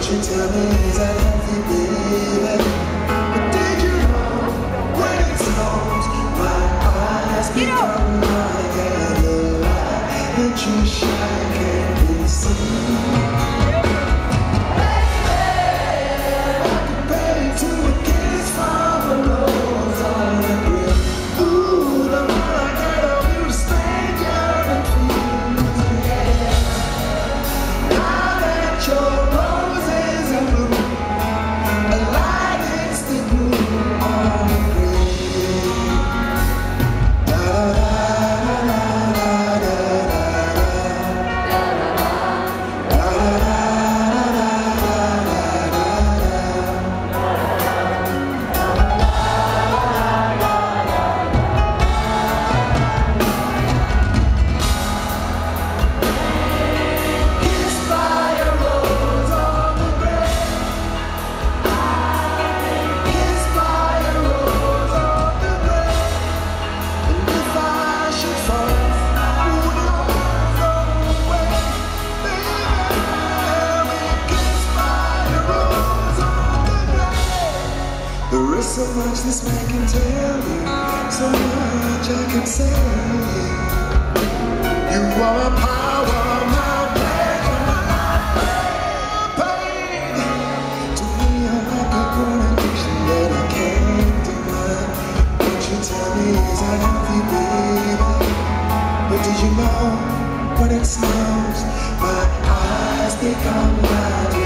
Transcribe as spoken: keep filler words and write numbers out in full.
you tell me is that healthy, baby? But did you know when it snows, my eyes become like a light that you shine can't be seen? There is so much this man can tell you, so much I can say. You are a power, my pleasure, my pain. To me, you're like a girl addiction that I can't deny. Won't you tell me is that healthy, baby? But did you know when it snows, my eyes become light?